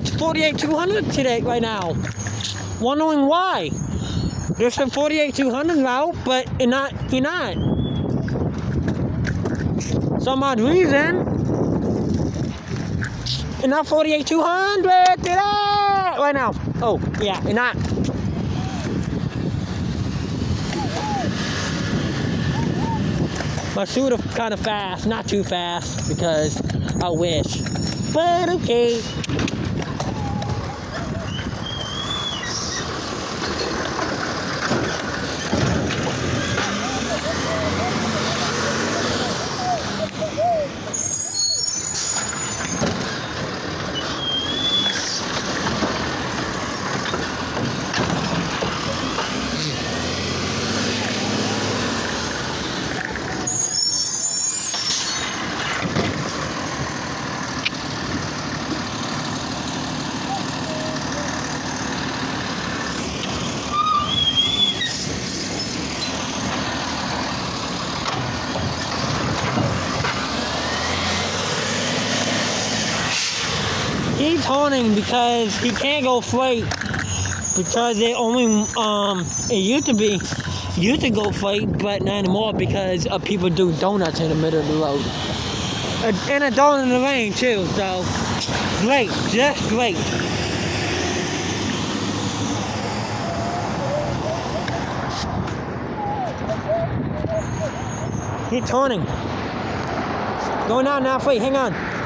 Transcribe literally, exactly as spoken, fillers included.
forty-eight two hundred today, right now. Wondering why. There's some forty-eight two hundred out, but you're not, you're not. Some odd reason. You're not forty-eight two hundred today, right now. Oh, yeah, you're not. My shooter kind of fast, not too fast, because I wish. But okay. He's honing because he can't go freight because they only um it used to be used to go freight, but not anymore because uh, people do donuts in the middle of the road uh, and a donut in the rain too. So great, just great. He's turning. Going out now, wait, hang on.